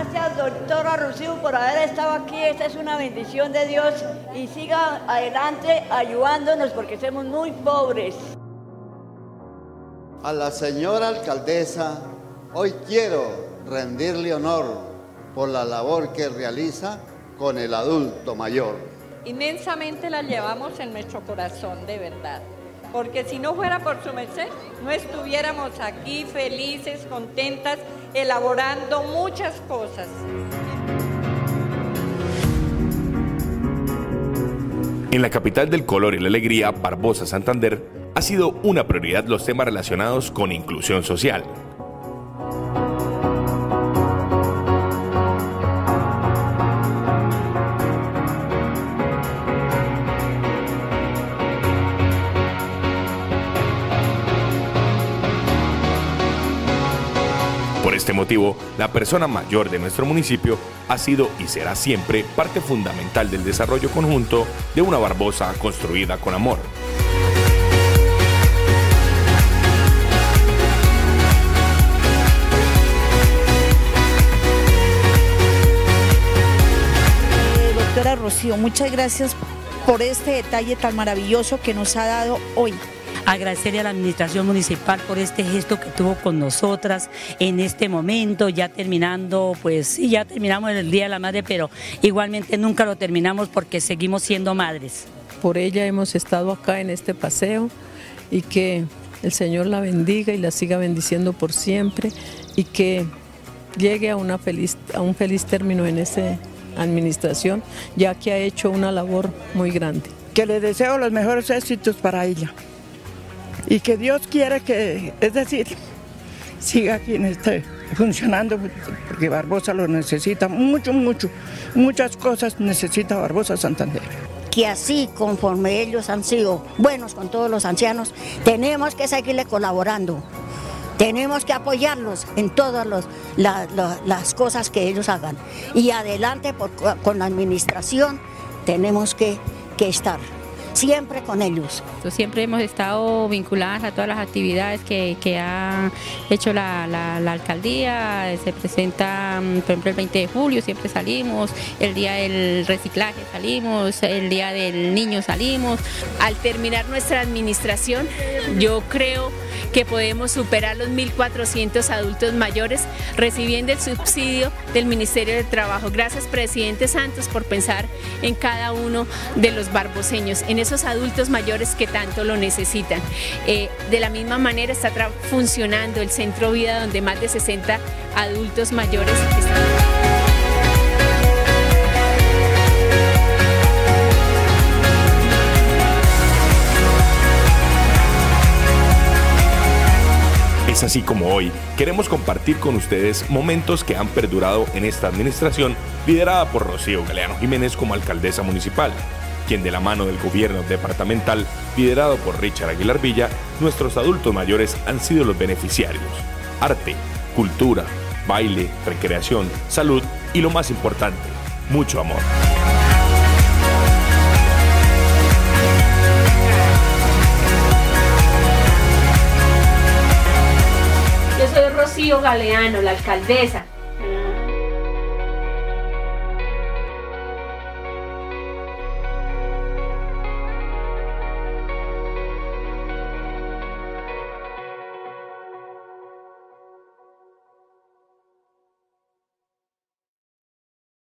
Gracias, doctora Rocío, por haber estado aquí. Esta es una bendición de Dios y siga adelante ayudándonos porque somos muy pobres. A la señora alcaldesa, hoy quiero rendirle honor por la labor que realiza con el adulto mayor. Inmensamente la llevamos en nuestro corazón, de verdad. Porque si no fuera por su merced, no estuviéramos aquí felices, contentas, elaborando muchas cosas. En la capital del color y la alegría, Barbosa, Santander, ha sido una prioridad los temas relacionados con inclusión social. Por este motivo, la persona mayor de nuestro municipio ha sido y será siempre parte fundamental del desarrollo conjunto de una Barbosa construida con amor. Doctora Rocío, muchas gracias por este detalle tan maravilloso que nos ha dado hoy. Agradecerle a la administración municipal por este gesto que tuvo con nosotras en este momento, ya terminando, pues sí, ya terminamos el Día de la Madre, pero igualmente nunca lo terminamos porque seguimos siendo madres. Por ella hemos estado acá en este paseo y que el Señor la bendiga y la siga bendiciendo por siempre y que llegue a un feliz término en esa administración, ya que ha hecho una labor muy grande. Que le deseo los mejores éxitos para ella. Y que Dios quiera que, es decir, siga aquí funcionando, porque Barbosa lo necesita muchas cosas necesita Barbosa Santander. Que así, conforme ellos han sido buenos con todos los ancianos, tenemos que seguirle colaborando, tenemos que apoyarlos en todas las cosas que ellos hagan. Y adelante con la administración tenemos que estar siempre con ellos. Siempre hemos estado vinculadas a todas las actividades que ha hecho la alcaldía. Se presenta, por ejemplo, el 20 de julio siempre salimos, el día del reciclaje salimos, el día del niño salimos. Al terminar nuestra administración, yo creo que podemos superar los 1.400 adultos mayores recibiendo el subsidio del Ministerio de Trabajo. Gracias, presidente Santos, por pensar en cada uno de los barboseños, en esos adultos mayores que tanto lo necesitan. De la misma manera está funcionando el Centro Vida, donde más de 60 adultos mayores están. Es así como hoy queremos compartir con ustedes momentos que han perdurado en esta administración liderada por Rocío Galeano Jiménez como alcaldesa municipal, quien de la mano del gobierno departamental liderado por Richard Aguilar Villa, nuestros adultos mayores han sido los beneficiarios. Arte, cultura, baile, recreación, salud y lo más importante, mucho amor. Yo soy Rocío Galeano, la alcaldesa.